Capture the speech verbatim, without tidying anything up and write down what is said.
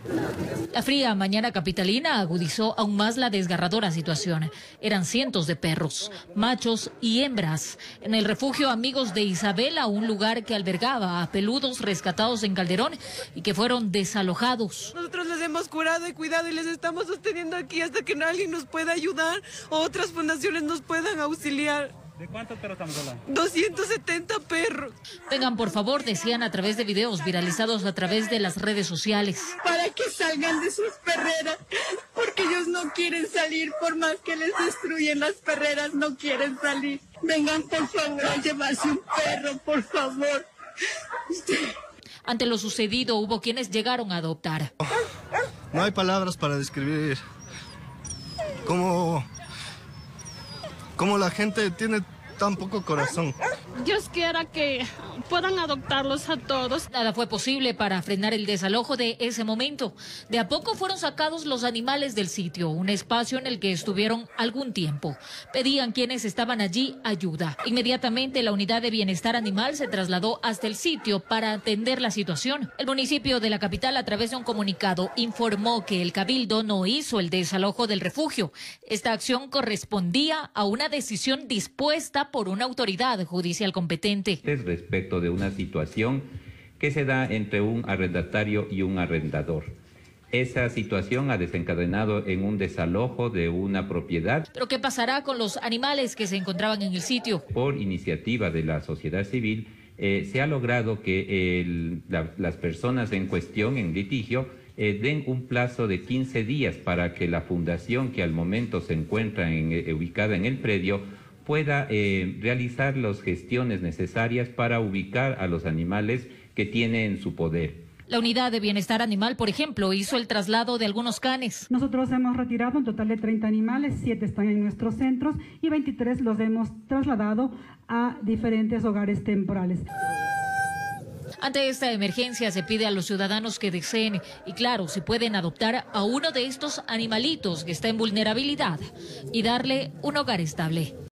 La fría mañana capitalina agudizó aún más la desgarradora situación. Eran cientos de perros, machos y hembras, en el refugio Amigos de Isabela, un lugar que albergaba a peludos rescatados en Calderón y que fueron desalojados. Nosotros les hemos curado y cuidado y les estamos sosteniendo aquí hasta que alguien nos pueda ayudar o otras fundaciones nos puedan auxiliar. ¿De cuántos perros estamos hablando? doscientos setenta perros. Vengan, por favor, decían a través de videos viralizados a través de las redes sociales. Para que salgan de sus perreras, porque ellos no quieren salir, por más que les destruyen las perreras, no quieren salir. Vengan, por favor, a llevarse un perro, por favor. Ante lo sucedido, hubo quienes llegaron a adoptar. No hay palabras para describir cómo... Como la gente tiene tan poco corazón. Dios quiera que puedan adoptarlos a todos. Nada fue posible para frenar el desalojo de ese momento. De a poco fueron sacados los animales del sitio, un espacio en el que estuvieron algún tiempo. Pedían quienes estaban allí ayuda. Inmediatamente la unidad de bienestar animal se trasladó hasta el sitio para atender la situación. El municipio de la capital, a través de un comunicado, informó que el cabildo no hizo el desalojo del refugio. Esta acción correspondía a una decisión dispuesta por una autoridad judicial competente. Respecto de una situación que se da entre un arrendatario y un arrendador. Esa situación ha desencadenado en un desalojo de una propiedad. ¿Pero qué pasará con los animales que se encontraban en el sitio? Por iniciativa de la sociedad civil, eh, se ha logrado que el, la, las personas en cuestión, en litigio, eh, den un plazo de quince días para que la fundación que al momento se encuentra en, eh, ubicada en el predio pueda eh, realizar las gestiones necesarias para ubicar a los animales que tiene en su poder. La unidad de bienestar animal, por ejemplo, hizo el traslado de algunos canes. Nosotros hemos retirado un total de treinta animales, siete están en nuestros centros y veintitrés los hemos trasladado a diferentes hogares temporales. Ante esta emergencia se pide a los ciudadanos que deseen y, claro, si pueden adoptar a uno de estos animalitos que está en vulnerabilidad y darle un hogar estable.